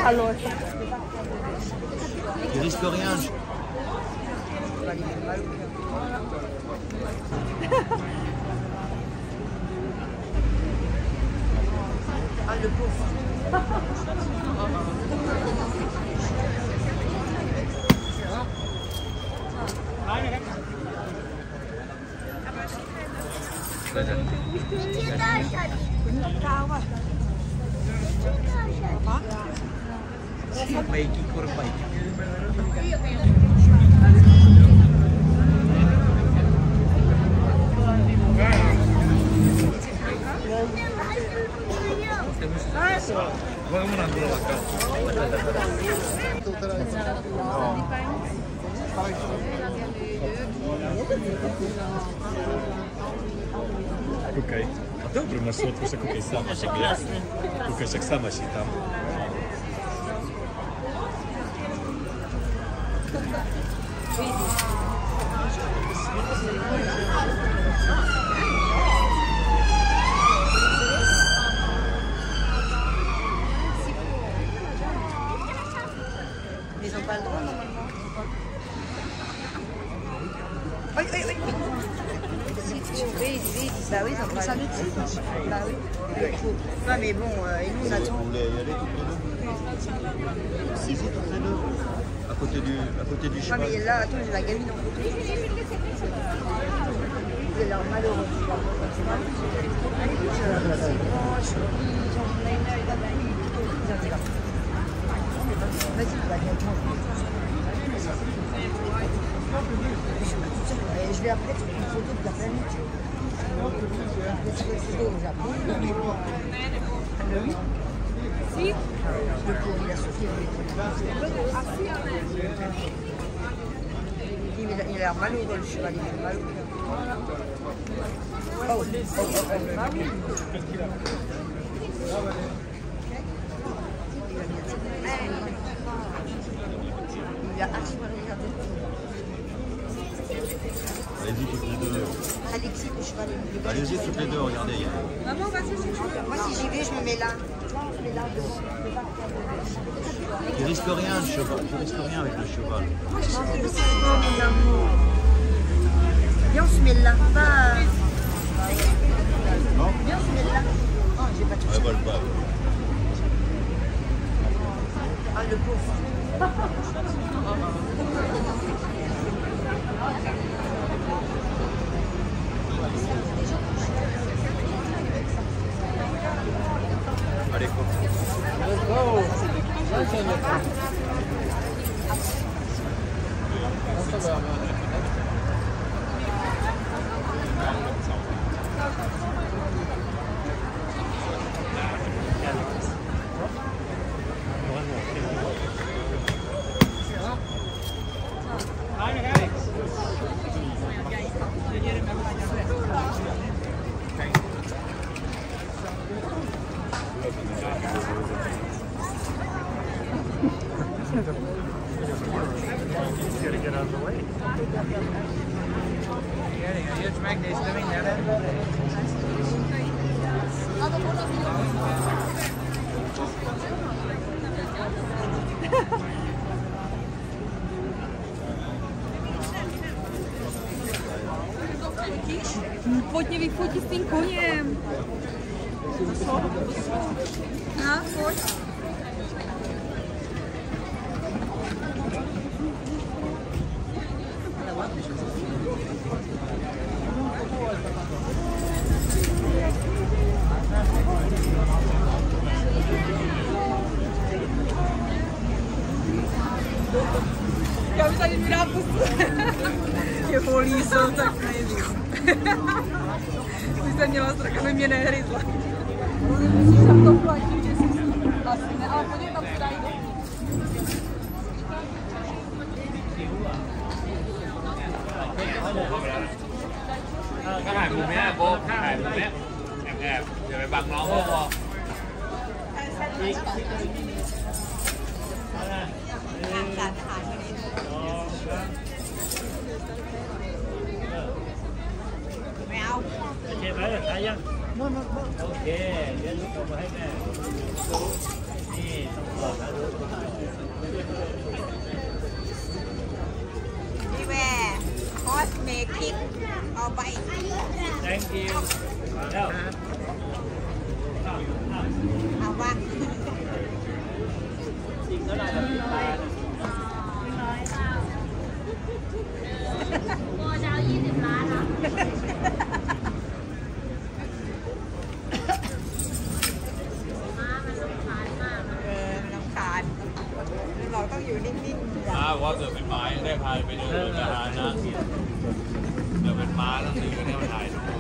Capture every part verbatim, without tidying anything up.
Alors. Il risque rien. Ah, le pauvre. Perbaiki, perbaiki. Kukaj. A dobro, masz słodko, że kukaj sama się gra. Kukaj, jak sama się tam. Ils n'ont pas le droit normalement. Oui, oui, oui. Oui, oui, bah oui, ils ont pas le droit. Bah oui. Non mais bon, euh, et nous on attend. Vous voulez y aller toutes les deux? Si, si, toutes les deux. À côté du, à côté du cheval. Non mais là, attends, j'ai la gamine en photo. J'ai l'air malheureux. Vas-y, va bien. Je vais après faire une photo de la planète. Je vais photo au Japon. Si. Le pauvre, il a souffert. Il a l'air malheureux, le cheval, il est malheureux. Oh, oh, oh, oh. Il a archi mal regardé. Allez-y toutes les deux. Alexis, le cheval est... Allez-y toutes les deux, regardez. Maman, vas-y, si tu veux. Moi, si j'y vais, je me mets là. Je mets là devant. Il risque rien le cheval. Il risque rien avec le cheval. Moi, je sais aussi, mon amour. Viens, on se met là. Pas... Non? Viens, on se met là. Oh, j'ai pas touché. Ouais, vole pas. Ah, le pauvre. Allez, go. Let's go. Pojď mě vyfotit s tím koněm. No, pojď. Já bych tady měla pustit. Je polí, jsou tak nejvíc. Ty jsi měla strach, aby mě nehryzla. Musíš tam to platit, že jsi asi ne, ale podívej tam se dají. Các bạn cùng nhé, cô, các bạn cùng nhé. Em em, để phải bằng nó không? Ok, phải rồi, thấy chưa? Ok, đến lúc còn hết nè. นี่แหละคอสเมทิกเอาไป thank you แล้วเอาวะจริงเท่าไหร่ละพี่ปลาโบจะเอายี่สิบล้านนะ ม้ามันต้องขายมากนะเออมันรำคาญเราต้องอยู่นิ่งๆม้าบอกว่าเกิดเป็นไม้ได้พาไปเดินอาหารนะเกิดเป็นม้าต้องซื้อกันให้มาถ่ายรูป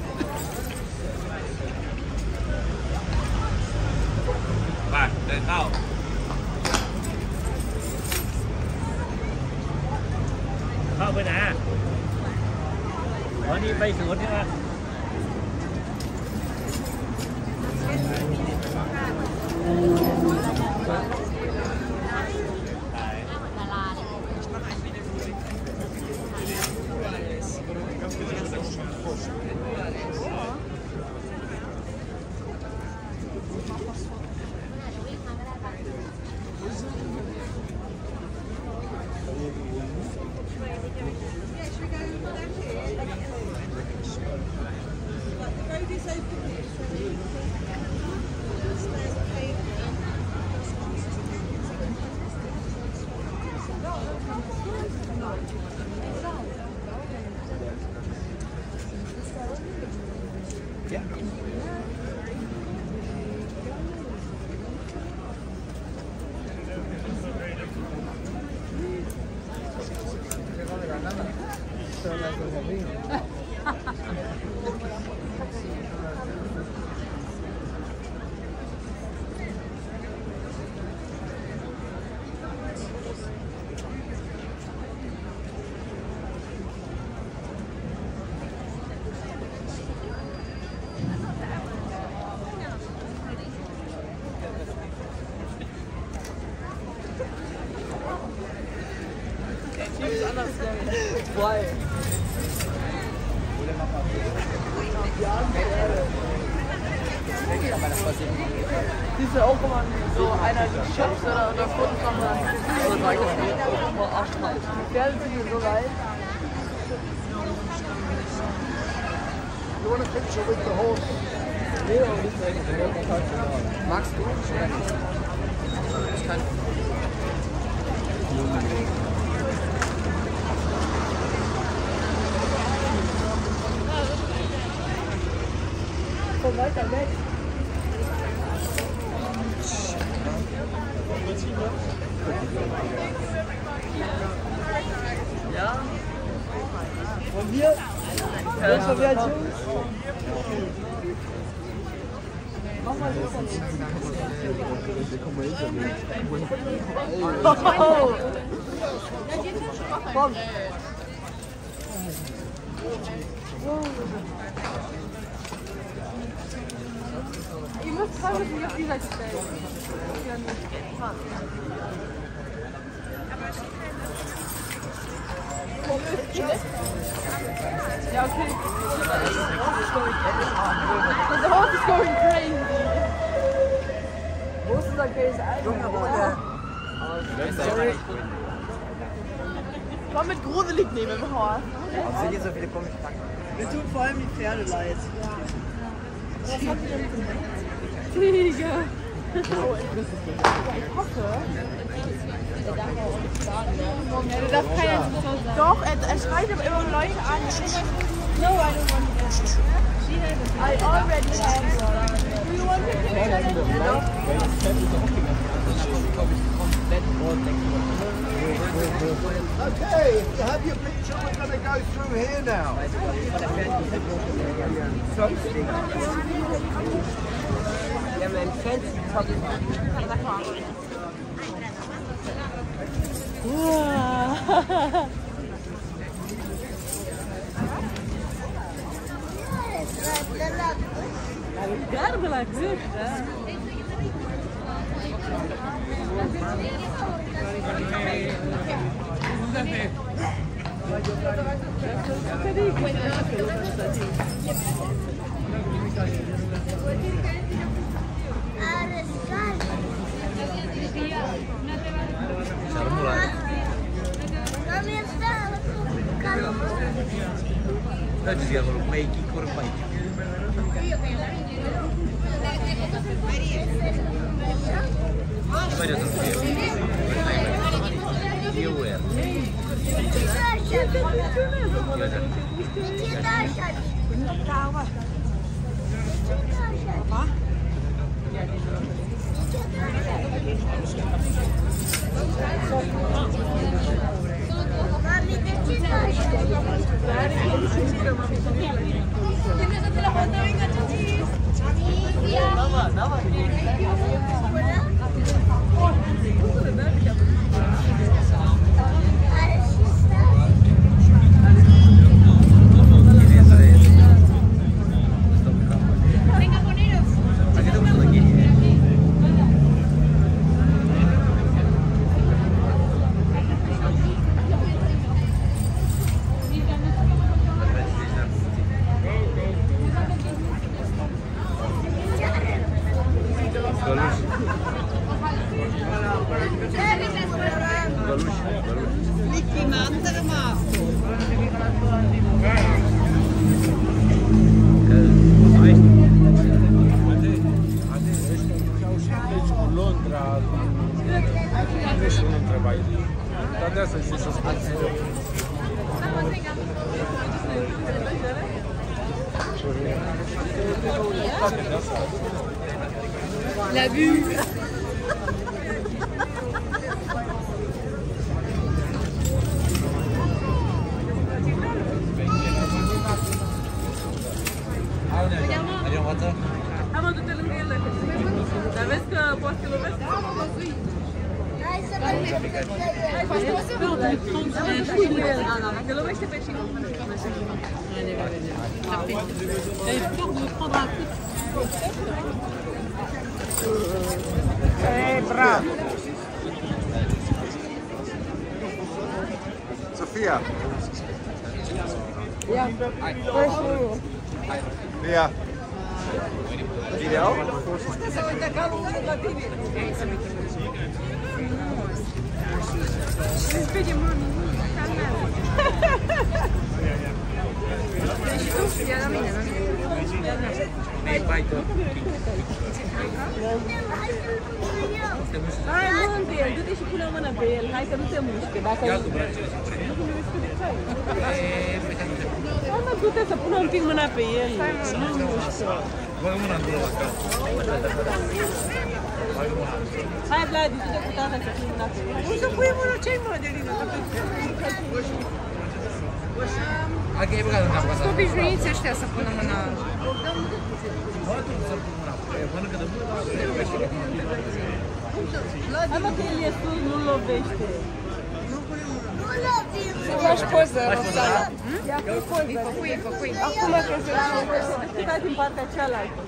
ไปเดินเข้าเข้าไปไหนวันนี้ไปสวนใช่ไหมดาราเลย Siehst du auch immer so einer die Shops oder, oder Fotos von der Pferde sind hier so geil. You want a picture with the horse? Magst du? Ich kann. Komm weiter weg. Ja? Von hier? Ja, von mir als Jungs? Mach mal so von hier. Oh! Komm! Ihr müsst zwei mit mir auf die Seite stellen. Ja, okay. The horse is going crazy. Wo ist unser Case? Sorry. Komm mit gruselig nehmen im Horse. Warum sind hier so viele komische Tacken? Mir tun vor allem die Pferde leid. Was habt ihr denn gemacht? Tiger. Ich hoffe. Ja, du darfst keiner zu sagen. Doch, er, er schreit aber immer Leute an. No, I don't want that. I already have one. Do you want to Okay, you have your picture, we're going to go through here now. Wir haben einen fancy Top. Gotta be like this, huh? S-ar mula. Dați-ți acolo, making or biking. Vede să fie. Eu era. La vue. Am adus-te lângă ele. Dar vezi că poate să lovesc? Hai să vedem. Te lovește pe cine? Ei, bravo! Sofia! Ia, păi și eu. Ia! Video? Se uită ca lumea la tine. Se spede mami. Și tu? Ia la mine, la mine. Ei, bai, tu. Hai, mă, pe el, du-te și pune o mână pe el. Hai să nu te mușche. Dacă Ia tu brațele să pune. hai, mă, du-te să pună un pic mâna pe el. Nu mușcă. Bagă mâna în gură la cap. Hai, Vlad, du-te cu tata să pui mâna pe el. Cum să pui mână? Ce-ai mă de lină? Hai că e băgat în cap asta. Sunt obișnuiți ăștia să pună mâna. Bă, tu să-l pun mâna. Mănâncă de mână. Hai, mă, că el e sus, nu-l lovește. Să faci poză, Roxana. Ia, fă poză. Îi făcui, îi făcui. Acum că se deschide din partea cealaltă.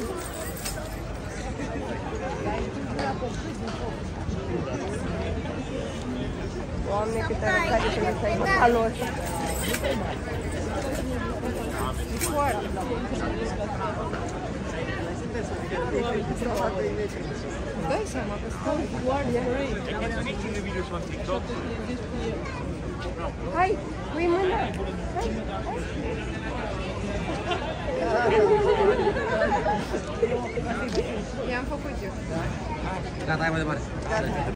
Doamne, câte răcare și mai să aibă calor. Foarte. Dai seama că stau foarte răi. Hai, pui mâna. I-am făcut eu. Gata, hai mai departe.